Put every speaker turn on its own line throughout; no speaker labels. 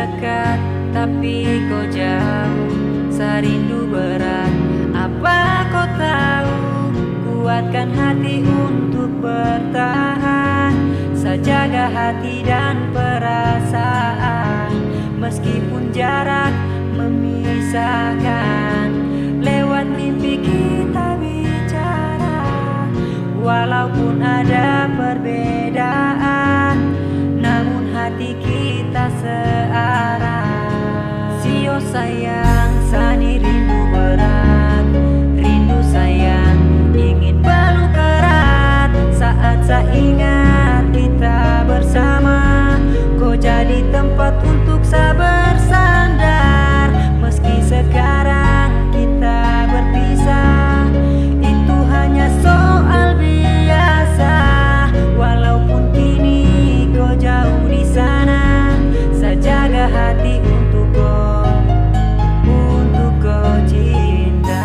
dekat tapi kau jauh, serindu berat. Apa kau tahu? Kuatkan hati untuk bertahan, sejaga hati dan perasaan. Meskipun jarak memisahkan, lewat mimpi kita bicara. Walaupun ada perbedaan, namun hati kita searah. Sio sayang, sani rindu berat. Rindu sayang, ingin peluk erat. Saat saya ingat kita bersama, kau jadi tempat untuk saya bersandar. Meski sekarang kita berpisah, itu hanya soal biasa. Walaupun kini kau jauh di sana, saya jaga hati untuk kau cinta.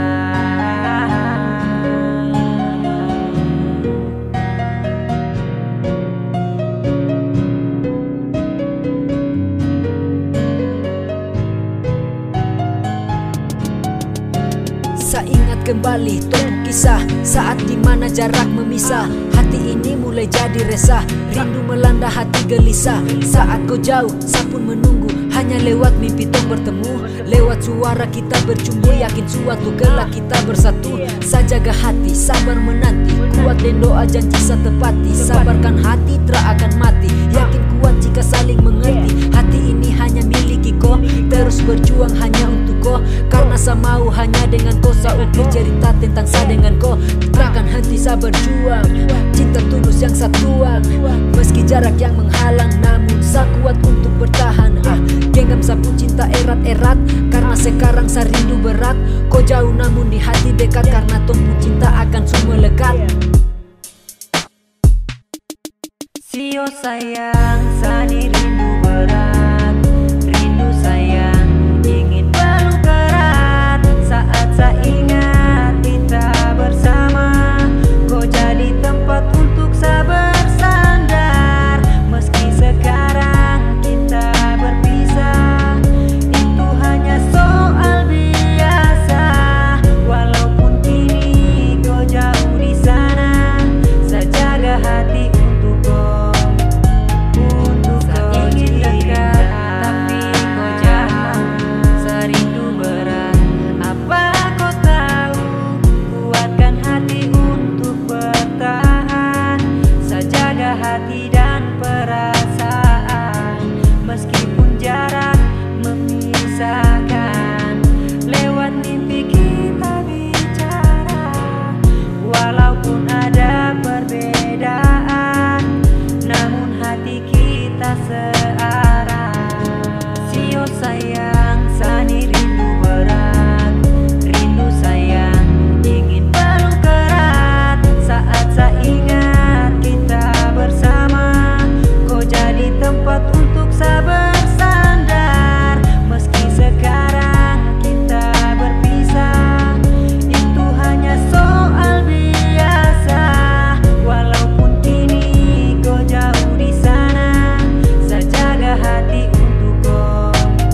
Saya ingat kembali topik kisah saat dimana jarak memisah. Hati ini mulai jadi resah, rindu melanda hati gelisah. Saat kau jauh, saya pun menunggu, hanya lewat mimpi tong bertemu. Lewat suara kita bercumbu, yakin suatu kelak kita bersatu. Saya jaga hati, sabar menanti, kuat dan doa janji saya tepati. Sabarkan hati, tak akan mati, yakin kuat jika saling mengerti. Hati ini hanya miliki kau, terus berjuang hanya untuk kau. Karena saya mau hanya dengan kau, saya ukir cerita tentang saya dengan kau. Takkan henti saya berjuang, cinta tulus yang saya tuang. Meski jarak yang menghalang, namun saya kuat untuk bertahan. Genggam saya pun cinta erat-erat, karena sekarang saya rindu berat. Kau jauh namun di hati dekat, karena tong pun cinta akan semua lekat.
Sio sayang, sani rindu berat. Rindu sayang, ingin peluk erat. Saat saya ingat kita bersama, kau jadi tempat untuk saya bersandar. Meski sekarang kita berpisah, itu hanya soal biasa. Walaupun kini kau jauh di sana, saya jaga hati untuk kau cinta. Tapi kau jauh, serindu berat. Apa kau tahu? Kuatkan hati untuk bertahan, saya jaga hati dan perasaan. Meskipun jarak memisahkan, lewat mimpi kita bicara. Walaupun ada perbedaan, namun hati kita searah. Sio sayang, sani rindu berat. Rindu sayang, ingin peluk erat. Saat saya ingat kita bersama, kau jadi tempat untuk saya bersandar. Meski sekarang kita berpisah, itu hanya soal biasa. Walaupun kini kau jauh di sana, saya jaga hati untuk kau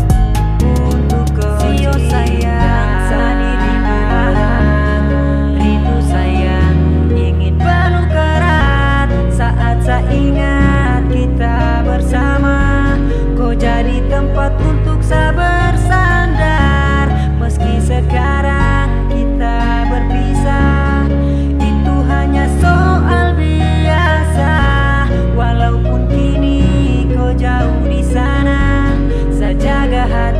Sio sayang, sani rindu berat. Rindu sayang, ingin peluk erat. Saat saya ingat kita bersama, kau jadi tempat untuk saya bersandar. Meski sekarang kita berpisah, itu hanya soal biasa. Walaupun kini kau jauh di sana, saya jaga hati